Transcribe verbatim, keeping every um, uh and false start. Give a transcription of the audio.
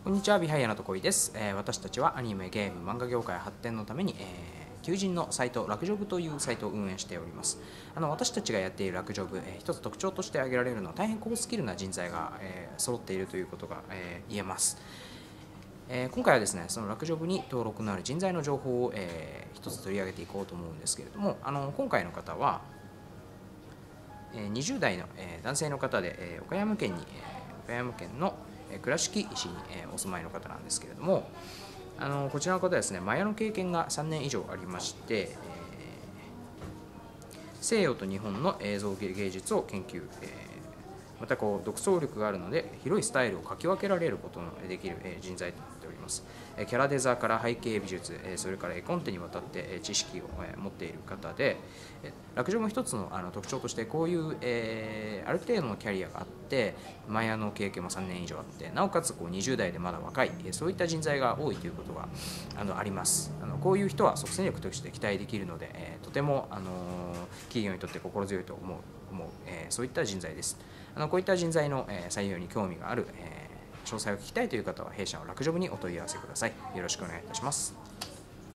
こんにちは、ビハイヤのとこいです、えー。私たちはアニメ、ゲーム、漫画業界発展のために、えー、求人のサイト、ラクジョブというサイトを運営しております。あの私たちがやっているラクジョブ、えー、一つ特徴として挙げられるのは大変高スキルな人材が、えー、揃っているということが、えー、言えます。えー、今回はですね、そのラクジョブに登録のある人材の情報を、えー、一つ取り上げていこうと思うんですけれども、あの今回の方は、えー、にじゅう代の、えー、男性の方で、えー、岡山県に、えー、岡山県の倉敷市にお住まいの方なんですけれども、あのこちらの方はですね、マヤの経験がさんねん以上ありまして、えー、西洋と日本の映像芸術を研究、えー、またこう独創力があるので広いスタイルを描き分けられることのできる人材となっております。キャラデザから背景美術、それから絵コンテにわたって知識を持っている方で、ラクジョブも一つのあの特徴としてこういう、えー、ある程度のキャリアがあってマヤの経験もさんねん以上あってなおかつこうにじゅう代でまだ若いそういった人材が多いということがあのあります。あのこういう人は即戦力として期待できるので、えー、とても、あのー、企業にとって心強いと思う、思うえー、そういった人材です。あのこういった人材の、えー、採用に興味がある、えー詳細を聞きたいという方は弊社のラクジョブにお問い合わせください。よろしくお願いいたします。